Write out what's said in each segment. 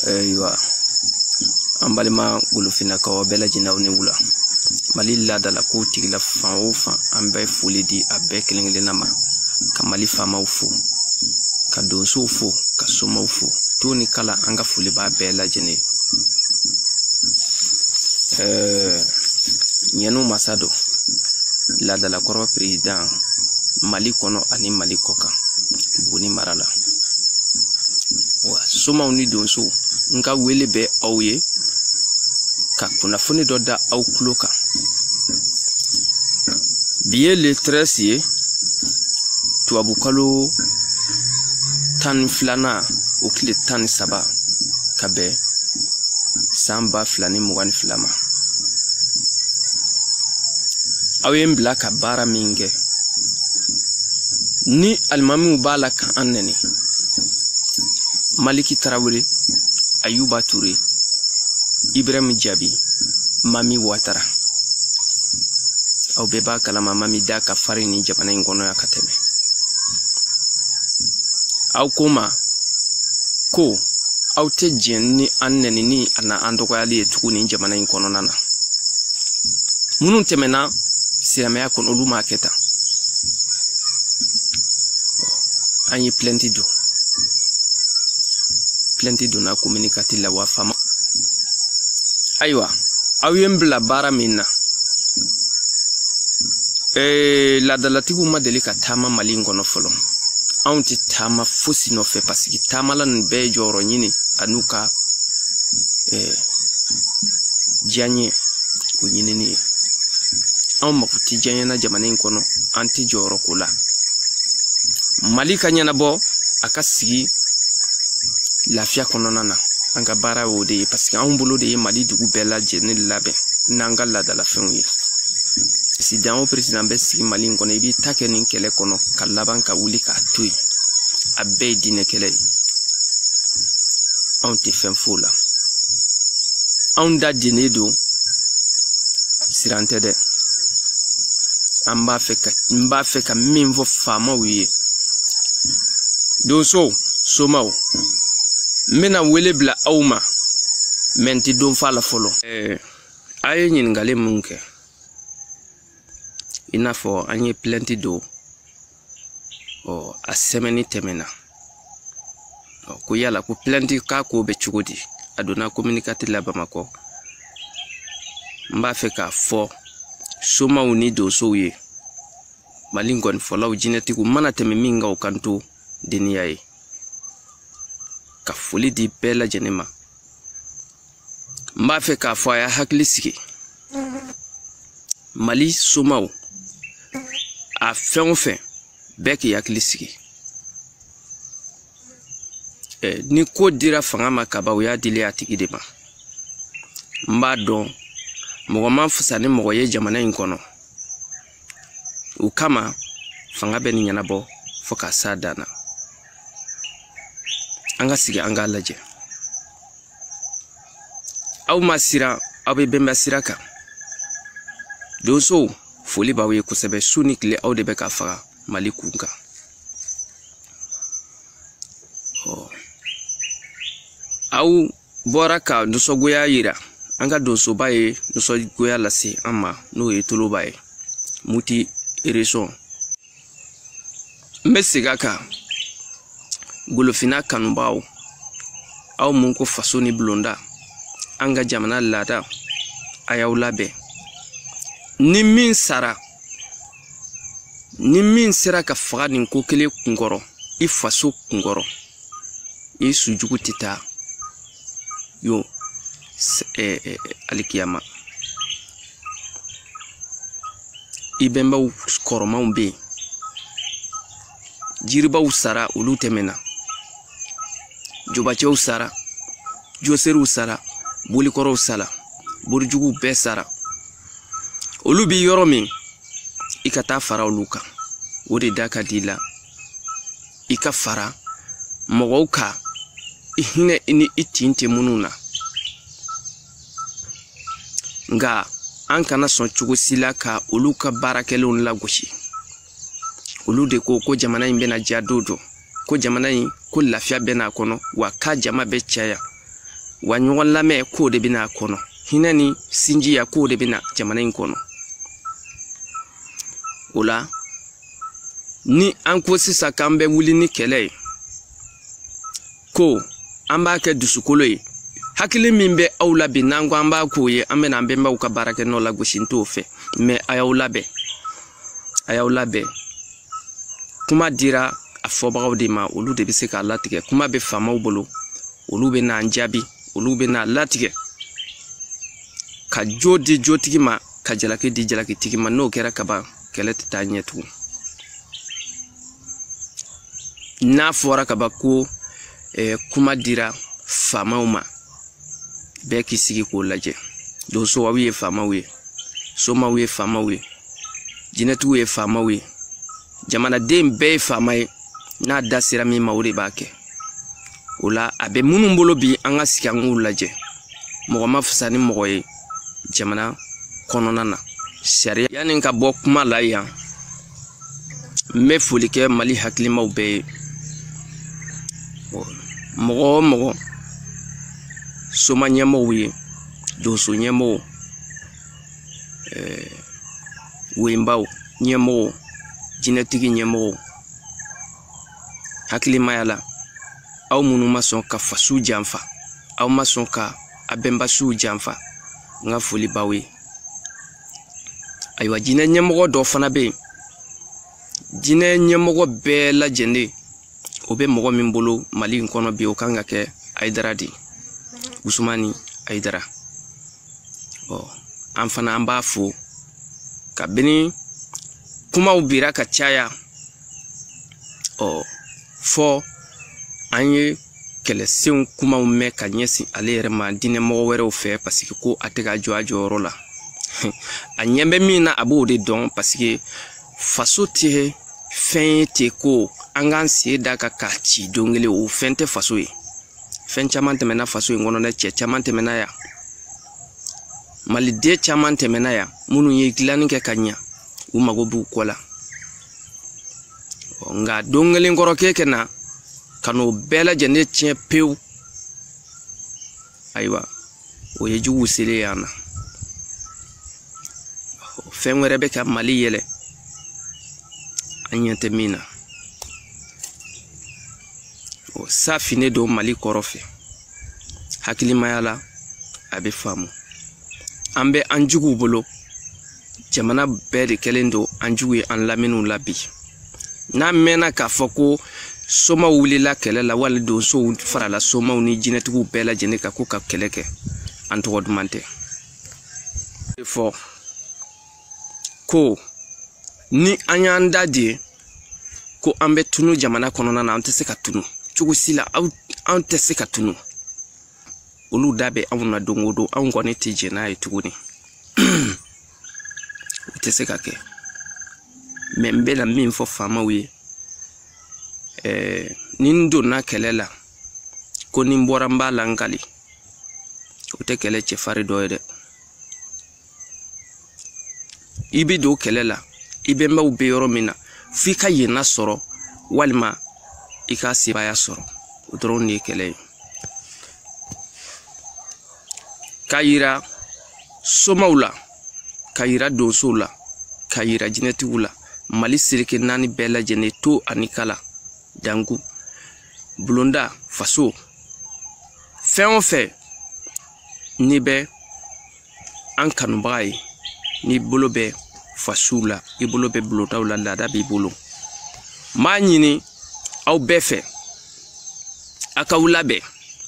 Ayiwa an balima golofinnakaw bɛɛ lajɛlen aw ni wula Mali laadala ko tigila fan o fan an bɛ foli di a bɛɛ kelen-kelenna ma ka Mali faamaw fo ka donsow fo ka somaw fo to ni kala an ka foli b'a bɛɛ lajɛlen ɲɛnu masado laadala kɔrɔ président Mali kɔnɔ ani Mali kɔkan Buguni mara la wa somaw ni donsow nka wele bɛ aw ye ka kunnafoni dɔ da aw kulo kan bi ye le 13 ye tubabukalo 12 o tile 13 ka bɛn san 2022 ma aw ye bila ka baara min kɛ ni alimamiw b'a la kan an nɛni Maliki Tarawele Ayuba Touré Ibrahim Jabi Mami Ouattara aw bɛɛ b'a kalama Mami da ka farin ni jamana in kɔnɔ ya ka tɛmɛ aw ko ma ko aw tɛ jɛn ni an nɛni ni ana an dɔgɔyali ye tuguni ni jamana in kɔnɔna na minnu tɛmɛna silamɛya kɔnɔ olu ma kɛ tan an ye plainte donna communiqué la wa fama ayiwa aw ye bila baara min na laadalatigiw ma deli ka taama Mali in kɔnɔ fɔlɔ anw tɛ taama fosi nɔfɛ parce que taamala nin bɛɛ jɔyɔrɔ ɲini an'u ka diyaɲɛ o ɲinini ye anw mako tɛ diyaɲɛ na jamana in kɔnɔ an tɛ jɔyɔrɔ ko la Mali ka ɲɛnabɔ a ka sigi lafiya kɔnɔna na an ka baara o de ye parce que anw bolo de ye Mali dugu bɛɛ lajɛlen labɛn n'an ka laadalafɛnw ye sidan o président bɛ sigi Mali in kɔnɔ i b'i ta kɛ nin kɛlɛ kɔnɔ ka laban ka wuli k'a to yen a bɛɛ ye diinɛ kɛlɛ ye anw tɛ fɛn fo la anw da diinɛ don siran tɛ dɛ n b'a fɛ ka min fɔ faamaw ye donsow somaw mena wele bila aw ma menti don fa la fɔlɔ a ye ɲininkali mun kɛ i n'a fɔ an ye plainte do a sɛmɛni tɛmɛna ko yala ko plainte k'a ko bɛ cogo di a donna communiqué la Bamakɔ n b'a fɛ k'a fɔ somaw ni donsow ye Mali kɔni fɔlaw jinɛtigiw mana tɛmɛ min kan o kan to deniya ye ka foli di bɛɛ lajɛlen ma n b'a fɛ k'a fɔ a y'a hakili sigi Mali somaw a fɛn o fɛn bɛɛ k'i hakili sigi ni ko dira fanga ma kaba o y'a dili a tigi de ma n b'a dɔn mɔgɔ man fisa ni mɔgɔ ye jamana in kɔnɔ o kama fanga bɛ ni ɲɛnabɔ fo ka s'a dan na an ka sigi an k'a lajɛ aw ma siran aw bɛ bɛnbɛn sira kan donsow foli b'aw ye kosɛbɛ su ni tile aw de bɛ ka faga Mali kun kan aw bɔra ka nisɔngoya yira an ka donsoba ye nisɔngoya lase an ma n'o ye Toloba ye Muti région n bɛ segin a kan golofinna kanubaw aw mun ko faso ni bulonda an ka jamana laada a y'aw labɛn ni min sera ka faga nin ko kelen kunkɔrɔ i faso kunkɔrɔ i sujugu tɛ taa yo alikiyama i bɛnbaw kɔrɔmanw bɛ yen jiribaw sara olu tɛmɛna jobacɛw sara joseriw sara bolikɔrɔw sara borijuguw bɛɛ sara olu bi yɔrɔ min i ka taa fara olu kan o de da ka di la i ka fara mɔgɔw ka i hinɛ ni i tin tɛ minnu na nka an kana sɔn cogo si la ka olu ka baarakɛlenw lagosi olu de ko jamana in bɛna diya don ko jamana in ko lafiya bɛna kɔnɔ wa ka jama bɛ caya wa ɲɔgɔn lamɛn ko de bɛna kɔnɔ hinɛ ni sinjiya ko de bɛna jamana in kɔnɔ o la ni an ko sisan k'an bɛ wuli ni kɛlɛ ye ko an b'a kɛ dusukolo ye hakili min bɛ aw la bi n'an ko an b'a k'o ye an bɛna an bɛnbaw ka baara kɛ n'o la gosi t'o fɛ mais a y'aw labɛn kuma dira a fɔbagaw de ma olu de bɛ se k'a latigɛ kuma bɛ faamaw bolo olu bɛ n'an jaabi olu bɛ n'a latigɛ ka jo di jotigi ma ka jalaki di jalakitigi ma n'o kɛra kaban kɛlɛ tɛ taa ɲɛ tugun n'a fɔra kaban ko kuma dira faamaw ma bɛɛ k'i sigi k'o lajɛ donso aw ye faamaw ye somaw ye faamaw ye jinɛtigiw ye faamaw ye jamanaden bɛɛ ye faama ye n'a da sera min ma o de b'a kɛ o la a bɛ minnu bolo bi an ka sigi an k'u lajɛ mɔgɔ ma fisa ni mɔgɔ ye jamana kɔnɔna na sariya yanni ka bɔ kuma la yan n bɛ foli kɛ Mali hakilimaw bɛɛ ye mɔgɔ o mɔgɔ soma ɲɛmɔgɔw ye donso ɲɛmɔgɔw wenbaw ɲɛmɔgɔw jinɛtigi ɲɛmɔgɔw hakilimaya la aw minnu ma sɔn ka faso janfa aw ma sɔn ka a bɛnbasiw janfa n ka foli b'aw ye ayiwa jinɛ ɲɛmɔgɔ dɔ fana bɛ yen jinɛ ɲɛmɔgɔ bɛɛ lajɛlen o bɛ mɔgɔ min bolo Mali in kɔnɔ bi o kan ka kɛ Ayidara de Usumani Ayidara an fana an b'a fo kabini kumaw bira ka caya fɔ an ye kɛlɛsenw kumaw mɛn ka ɲɛsin ale yɛrɛ ma dinɛ mɔgɔ wɛrɛw fɛ parce que ko a tɛ ka jɔ a jɔyɔrɔ la a ɲɛ bɛ min na a b'o de dɔn parce que faso tɛ fɛn ye ten ko an k'an sen da ka k'a ci don kelen o fɛn tɛ faso ye fɛn caman tɛmɛna faso in kɔnɔ dɛ cɛ caman tɛmɛna yan maliden caman tɛmɛna yan minnu ye dilanni kɛ ka ɲɛ u mago b'u kɔ la nka don kelen kɔrɔ k'e na ka n'o bɛɛ lajɛlen tiɲɛ pewu ayiwa o ye jugu selen yan na fɛn wɛrɛ bɛ ka Mali yɛlɛ an ɲɛ tɛ min na sa finen don Mali kɔrɔ fɛ hakilimaya la a bɛ faamu an bɛ an juguw bolo jamana bɛɛ de kɛlen don an jugu ye an lamɛnniw la bi n'a mɛnna k'a fɔ ko somaw wulila kɛlɛ la wali donsow farala somaw ni jinɛtigiw bɛɛ lajɛlen kan ko ka kɛlɛ kɛ an tɔgɔ duman tɛ fɔ ko ni an y'an da de ko an bɛ tunu jamana kɔnɔna na an tɛ se ka tunu cogo si la an tɛ se ka tunu olu da bɛ anw na don o don anw kɔni tɛ jɛn n'a ye tuguni o tɛ se ka kɛ mais n bɛna min fɔ faamaw ye ni n donna kɛlɛ la ko ni n bɔra n b'a lankali o tɛ kɛlɛ cɛfarin dɔ ye dɛ i bɛ don kɛlɛ la i bɛnbaw bɛ yɔrɔ min na f'i ka yenna sɔrɔ walima i ka sebaya sɔrɔ o dɔrɔn de ye kɛlɛ ye ka yira somaw la ka yira donsow la ka yira jinɛtigiw la Mali seleke naani bɛɛ lajɛlen to ani kala dangu bulonda faso fɛn o fɛn ni bɛ an kanubaga ye ni bolo bɛ fasiw la i bolo bɛ bulondaw la laada b'i bolo m'a ɲini aw bɛɛ fɛ a k'aw labɛn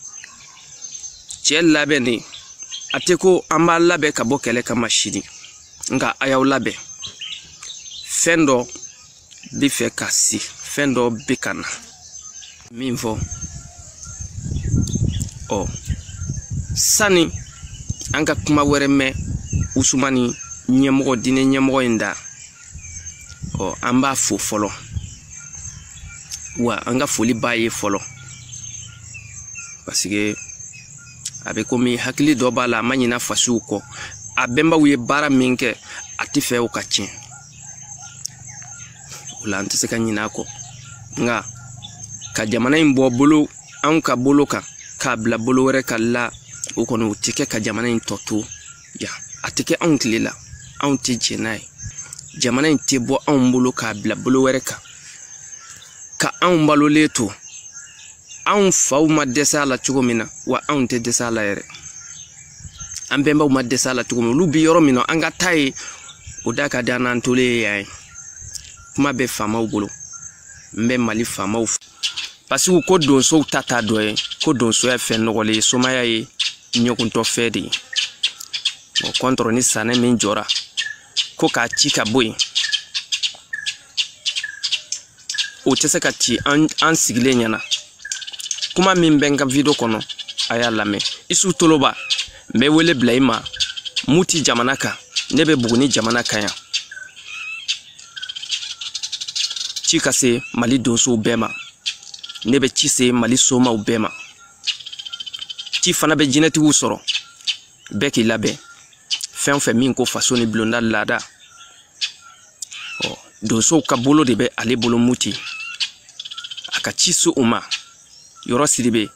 cɛ labɛn de a tɛ ko an b'a labɛn ka bɔ kɛlɛ kama sini nka a y'aw labɛn fɛn dɔ bɛ fɛ ka se fɛn dɔ bɛ ka na min fɔ sani an ka kuma wɛrɛ mɛn Usumani ɲɛmɔgɔ dinɛ ɲɛmɔgɔ in da an b'a fo fɔlɔ wa an ka foli b'a ye fɔlɔ parce que a bɛ komi hakili dɔ b'a la a ma ɲina fasiw kɔ a bɛnbaw ye baara min kɛ a tɛ fɛ o ka tiɲɛ o la an tɛ se ka ɲin'a kɔ nka ka jamana in bɔ bolo anw ka bolo kan k'a bila bolo wɛrɛ ka la o kɔni o tɛ kɛ ka jamana in tɔ to ya a tɛ kɛ anw tile la anw tɛ jɛ n'a ye jamana in tɛ bɔ anw bolo k'a bila bolo wɛrɛ kan ka anw balolen to anw faw ma dɛsɛ a la cogo min na wa anw tɛ dɛsɛ a la yɛrɛ an bɛnbaw ma dɛsɛ a la cogo min olu bi yɔrɔ min na an ka taa ye o da ka di an n'an tolen ye yan ye kuma bɛ faamaw bolo n bɛ Mali faamaw parce que ko donsow ta dɔ ye ko donso ye fɛn nɔgɔlen ye somaya ye ɲɔgɔntɔ fɛ de ye o contre ni sanɛ min jɔra ko k'a ci ka bɔ yen o tɛ se ka ci an sigilen ɲɛna kuma min bɛ n ka video kɔnɔ a y'a lamɛn Isu Toloba n bɛ wele bila i ma Muti jamana kan ne bɛ Buguni jamana kan yan ci ka se Mali donsow bɛɛ ma ne bɛ ci se Mali somaw bɛɛ ma ci fana bɛ jinɛtigiw sɔrɔ bɛɛ k'i labɛn fɛn o fɛn min ko faso ni bulonda laada donsow ka bolo de bɛ ale bolo Muti a ka ci se u ma Yɔrɔ Sidibe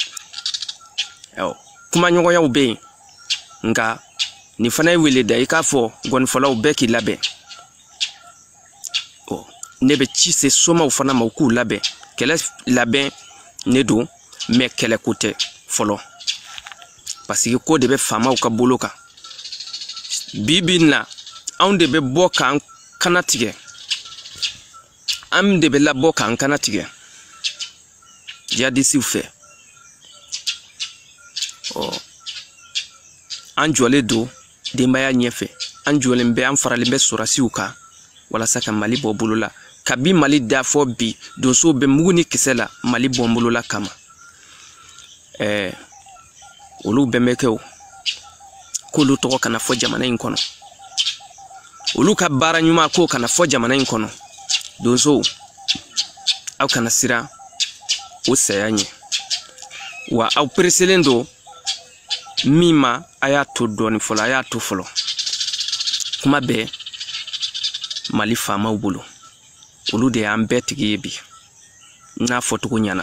kuma ɲɔgɔnyaw bɛ yen nka nin fana ye wele da i k'a fɔ gɔnifɔlaw bɛɛ k'i labɛn ne bɛ ci se somaw fana ma u k'u labɛn kɛlɛ labɛn ne don mais kɛlɛ ko tɛ fɔlɔ parce que ko de bɛ faamaw ka bolo kan bi na anw de bɛ bɔ k'an kana tigɛ an de bɛ labɔ k'an kana tigɛ jihadisiw fɛ an jɔlen don denbaya ɲɛfɛ an jɔlen bɛ an faralen bɛ sɔrasiw kan walasa ka Mali bɔ bolo la kabi Mali da fɔ bi donsow bɛ mugu ni kisɛ la Mali bɔ bolo la kama olu bɛnbɛkɛw k'olu tɔgɔ kana fɔ jamana in kɔnɔ olu ka baara ɲuman ko kana fɔ jamana in kɔnɔ donsow aw kana siran o saya ɲɛ wa aw pereselen don min ma a y'a to dɔɔni fɔlɔ a y'a to fɔlɔ kuma bɛɛ Mali faamaw bolo olu de y'an bɛɛ tigi ye bi n'a fɔtogo ɲɛna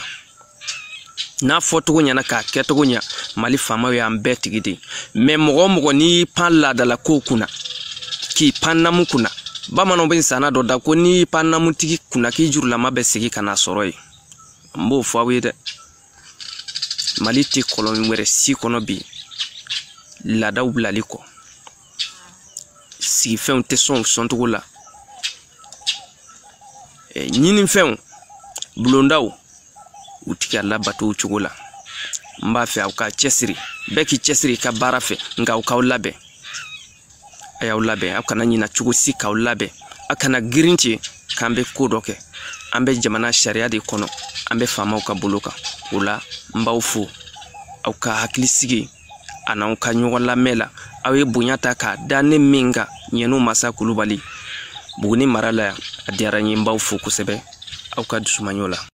k'a kɛtogo ɲɛ Mali faamaw y'an bɛɛ tigi de mais mɔgɔ o mɔgɔ n'i pan laadala kow kunna k'i pan namu kunna bamananw bɛ sanna dɔ da ko n'i pan namutigi kunna k'i jurulama bɛ segin ka n'a sɔrɔ ye n b'o fɔ aw ye dɛ Mali tɛ kɔlɔn wɛrɛ si kɔnɔ bi laadaw bilali kɔ sigifɛnw tɛ sɔn togo la ɲinifɛnw bulondaw u tɛ ka labato o cogo la n b'a fɛ aw ka cɛsiri bɛɛ k'i cɛsiri i ka baara fɛ nka aw k'aw labɛn a y'aw labɛn aw kana ɲina cogo si k'aw labɛn a kana girin ten k'an bɛ ko dɔ kɛ an bɛ jamana sariya de kɔnɔ an bɛ faamaw ka bolo kan o la n b'aw fo aw ka hakili sigi a n'aw ka ɲɔgɔn lamɛn la aw ye bonya ta k'a da ne min kan Ɲɛnu Masa Kulubali Buguni mara la yan a diyara n ye n b'aw fo kosɛbɛ aw ka dusumanɲɔ la